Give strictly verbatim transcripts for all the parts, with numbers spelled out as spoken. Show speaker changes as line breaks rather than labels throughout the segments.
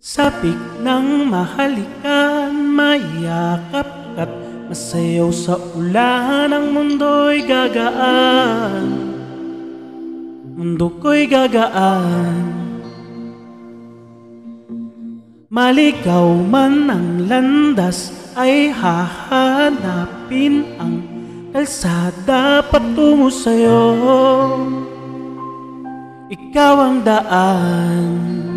Sabik ng mahalikan, mayakap at masayaw sa ulan. Ang mundo'y gagaan, mundo ko'y gagaan. Maligaw man ang landas, ay hahanapin ang kalsada patungo sa'yo. Ikaw ang daan.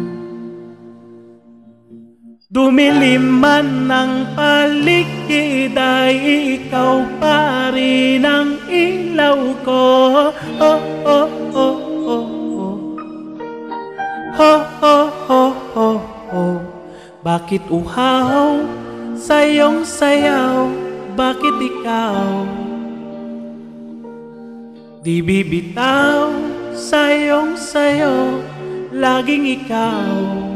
Dumilim man ang paligid, ay ikaw pa rin ang ilaw ko. Oh, oh, oh, oh, oh. Oh, oh, oh, oh, oh. Bakit uhaw sa iyong sayaw? Bakit ikaw di bibitaw sa iyong sayo? Laging ikaw.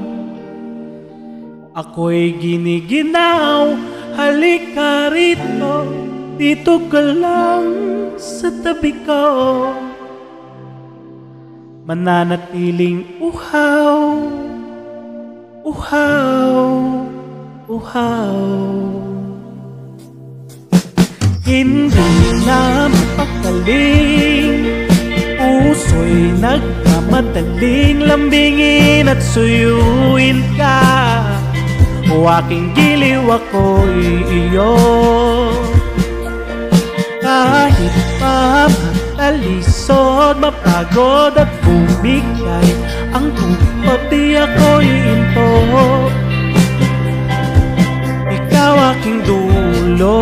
Ako'y giniginaw, halika rito, dito ka lang sa tabi ko. Mananatiling uhaw, uhaw, uhaw. Hindi na mapakaling, puso'y nagmamadaling lambingin at suyuin ka. O aking giliw, ako'y iyo. Kahit pa matalisod, mapagod at bumigay ang tuhod, di ako'y into. Ikaw aking dulo.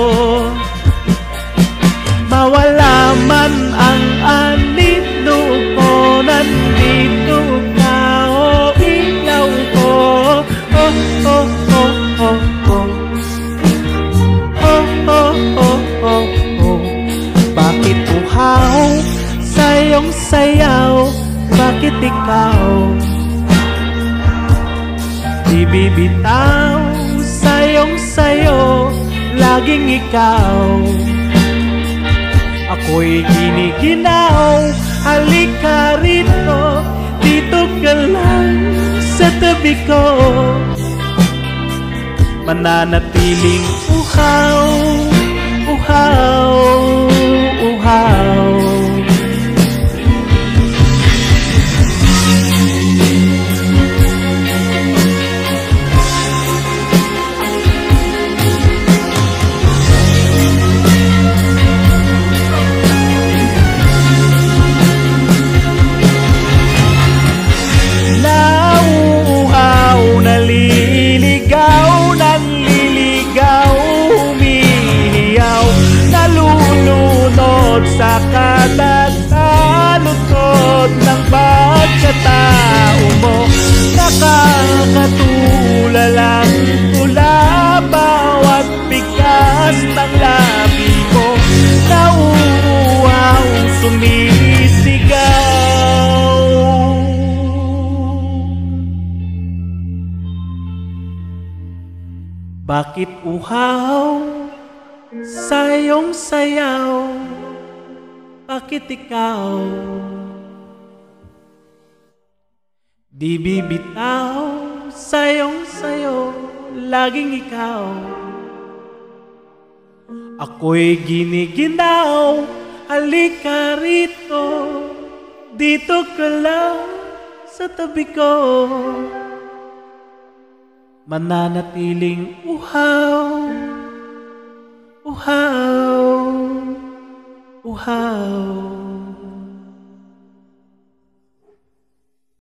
Mawala man ang anino ko, nandito ka, o ilaw ko. Oh, oh, oh, oh, oh. Oh, oh, oh, oh, oh. Bakit uhaw sa iyong sayaw? Bakit ikaw di bibitaw sa iyong sayo? Laging ikaw. Ako'y giniginaw, halika rito, dito ka lang sa tabi ko. Mananatiling uhaw, uhaw, uhaw. Naliligaw, nanliligaw, humihiyaw, nalulunod sa katatalutod ng pagkatao mo. Nakakatulalang tula bawat bigkas ng labi mo. Nauuhaw, sumisigaw. Bakit uhaw sa iyong sayaw? Bakit ikaw di bibitaw sa iyong sayo? Laging ikaw. Ako'y giniginaw, halika rito, dito ka lang sa tabi ko. Mananatiling uhaw, uhaw, uhaw.